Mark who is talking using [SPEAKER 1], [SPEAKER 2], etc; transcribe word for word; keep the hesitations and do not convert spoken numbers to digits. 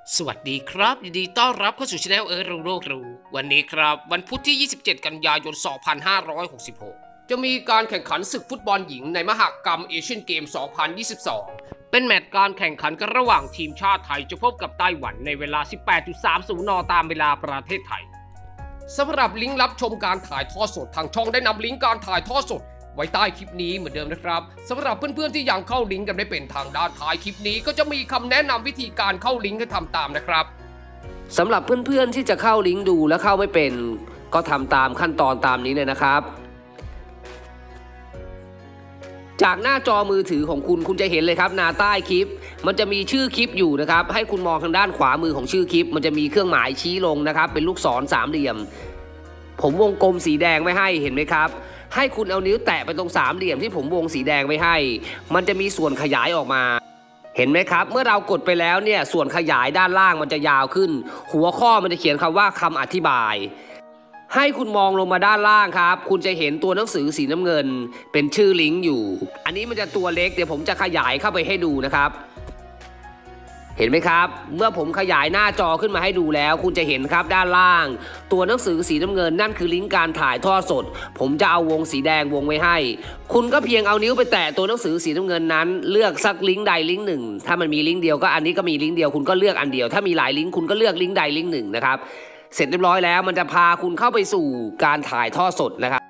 [SPEAKER 1] สวัสดีครับยินดีต้อนรับเข้าสู่ช anel เออรู้โลกรู้วันนี้ครับวันพุธที่ยี่สิบเจ็ดกันยายนสองพันห้าร้อยหกสิบหกจะมีการแข่งขันศึกฟุตบอลหญิงในมหกรรมเอเชียนเกมสองพันยี่สิบสองเป็นแมตช์การแข่งขันกันระหว่างทีมชาติไทยจะพบกับไต้หวันในเวลา สิบแปดนาฬิกาสามสิบ นตามเวลาประเทศไทยสำหรับลิงก์รับชมการถ่ายทอดสดทางช่องได้นำลิงก์การถ่ายทอดสดไว้ใต้คลิปนี้เหมือนเดิมนะครับสำหรับเพื่อนๆที่ยังเข้าลิงก์กันไม่เป็นทางด้านท้ายคลิปนี้ก็จะมีคำแนะนำวิธีการเข้าลิงก์ให้ทำตามนะครับสำหรับเพื่อนๆที่จะเข้าลิงก์ดูและเข้าไม่เป็นก็ทำตามขั้นตอนตามนี้เลยนะครับจากหน้าจอมือถือของคุณคุณจะเห็นเลยครับหน้าใต้คลิปมันจะมีชื่อคลิปอยู่นะครับให้คุณมองทางด้านขวามือของชื่อคลิปมันจะมีเครื่องหมายชี้ลงนะครับเป็นลูกศรสามเหลี่ยมผมวงกลมสีแดงไว้ให้เห็นไหมครับให้คุณเอานิ้วแตะไปตรงสามเหลี่ยมที่ผมวงสีแดงไว้ให้มันจะมีส่วนขยายออกมาเห็นไหมครับเมื่อเรากดไปแล้วเนี่ยส่วนขยายด้านล่างมันจะยาวขึ้นหัวข้อมันจะเขียนคำว่าคำอธิบายให้คุณมองลงมาด้านล่างครับคุณจะเห็นตัวหนังสือสีน้ำเงินเป็นชื่อลิงก์อยู่อันนี้มันจะตัวเล็กเดี๋ยวผมจะขยายเข้าไปให้ดูนะครับเห็นไหมครับเมื่อผมขยายหน้าจอขึ้นมาให้ดูแล้วคุณจะเห็นครับด้านล่างตัวหนังสือสีน้ำเงินนั่นคือลิงก์การถ่ายทอดสดผมจะเอาวงสีแดงวงไว้ให้คุณก็เพียงเอานิ้วไปแตะตัวหนังสือสีน้ำเงินนั้นเลือกสักลิงก์ใดลิงก์หนึ่งถ้ามันมีลิงก์เดียวก็อันนี้ก็มีลิงก์เดียวคุณก็เลือกอันเดียวถ้ามีหลายลิงก์คุณก็เลือกลิงก์ใดลิงก์หนึ่งนะครับเสร็จเรียบร้อยแล้วมันจะพาคุณเข้าไปสู่การถ่ายทอดสดนะครับ